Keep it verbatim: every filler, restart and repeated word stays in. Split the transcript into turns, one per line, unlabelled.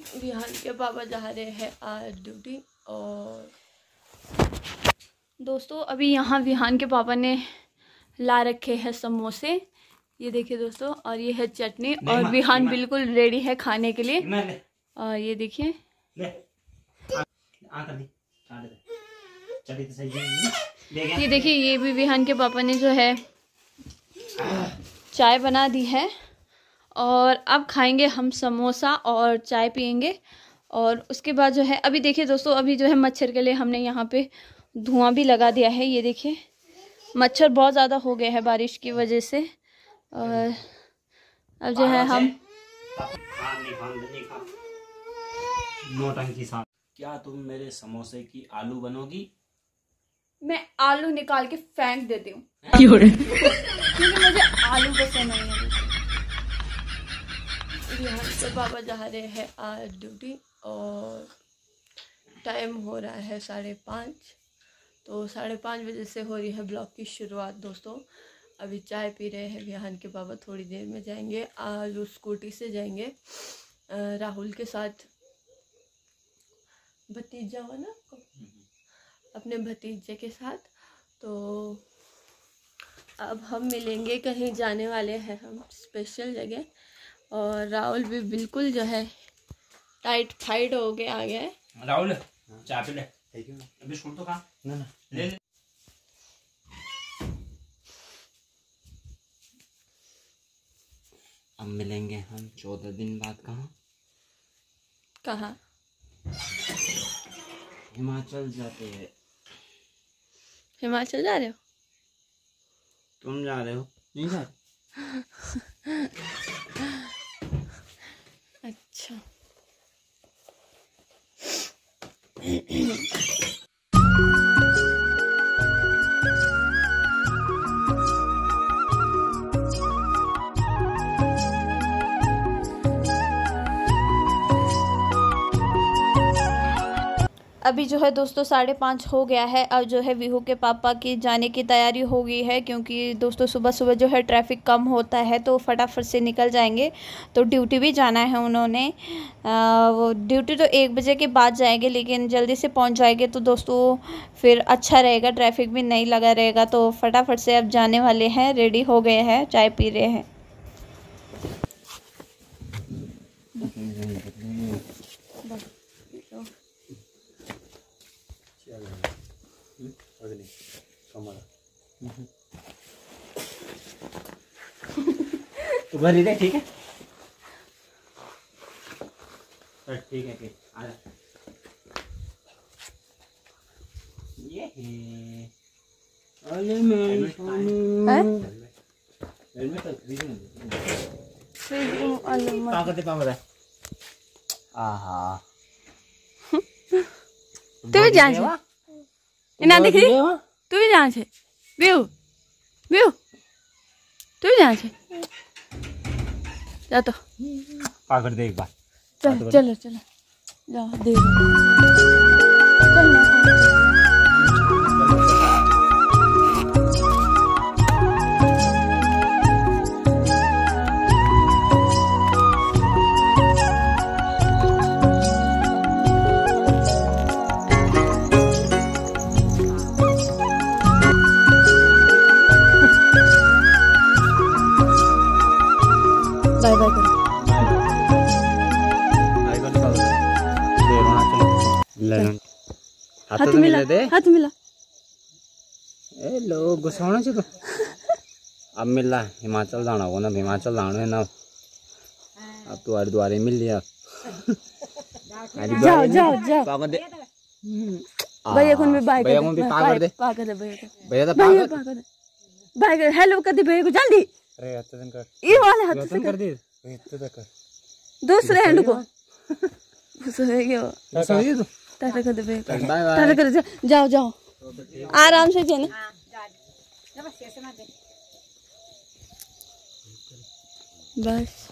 विहान के पापा जा रहे हैं आज ड्यूटी। और दोस्तों अभी यहाँ विहान के पापा ने ला रखे हैं समोसे, ये देखिए दोस्तों, और ये है चटनी, और विहान बिल्कुल रेडी है खाने के लिए। और ये देखिए ये देखिए ये भी विहान के पापा ने जो है चाय बना दी है। और अब खाएंगे हम समोसा और चाय पियेंगे। और उसके बाद जो है अभी देखिए दोस्तों, अभी जो है मच्छर के लिए हमने यहाँ पे धुआं भी लगा दिया है। ये देखिए मच्छर बहुत ज़्यादा हो गया है बारिश की वजह से। और अब जो है हम
क्या तुम मेरे समोसे की आलू बनोगी?
मैं आलू निकाल के फेंक देती हूँ क्योंकि मुझे आलू पसंद नहीं है। यहाँ से पापा जा रहे हैं आज ड्यूटी और टाइम हो रहा है साढ़े पाँच। तो साढ़े पाँच बजे से हो रही है ब्लॉग की शुरुआत दोस्तों। अभी चाय पी रहे हैं विहान के पापा, थोड़ी देर में जाएंगे। आज उस स्कूटी से जाएंगे राहुल के साथ, भतीजा हो ना अपने भतीजे के साथ। तो अब हम मिलेंगे, कहीं जाने वाले हैं हम स्पेशल जगह। और राहुल भी बिल्कुल जो है टाइट फाइट हो गया आ गया है।
राहुल चाय पी ले, बिस्कुट तो खा। ना ना ले ले। अब मिलेंगे हम चौदह दिन बाद। कहाँ
कहाँ?
हिमाचल जाते हैं।
हिमाचल जा रहे हो?
तुम जा रहे हो? नहीं जा रहे।
अच्छा अभी जो है दोस्तों साढ़े पाँच हो गया है। अब जो है विहू के पापा की जाने की तैयारी हो गई है, क्योंकि दोस्तों सुबह सुबह जो है ट्रैफिक कम होता है तो फटाफट से निकल जाएंगे। तो ड्यूटी भी जाना है उन्होंने। आ, वो ड्यूटी तो एक बजे के बाद जाएंगे, लेकिन जल्दी से पहुंच जाएंगे तो दोस्तों फिर अच्छा रहेगा, ट्रैफिक भी नहीं लगा रहेगा। तो फटाफट से अब जाने वाले हैं, रेडी हो गए हैं, चाय पी रहे हैं।
तो भरी दे, ठीक है ठीक है ठीक आ जा। ये अरे मैं हेलमेट तो पागल पागल आहा
तू भी जान छे इना देखी तू भी जान छे व्यू व्यू तू भी जान छे जा तो
पागल दे एक बार।
चलो चलो चलो जाओ दे चल ना। बाय बाय करो।
हाथ मिला दे,
हाथ मिला।
ए लो गुस्सा होना चाहिए तो अब मिला। हिमाचल जाना होगा ना, हिमाचल जाना है ना। अब तो हरिद्वार मिल लिया।
जाओ जाओ जाओ
पागल दे
भैया को भी बाय
भैया को भी पागल दे
पागल दे भैया को
भैया तो
पागल पागल बाय कर हेलो कर दे भैया को जल्दी।
अरे अतन कर
ये वाले हाथ से
कर दे इतना कर
दूसरे हैंड को गुस्सा हो गया
ऐसा ही तो
टाटा कर दे भैया
बाय बाय
टाटा कर जाओ जाओ आराम से जाना। बस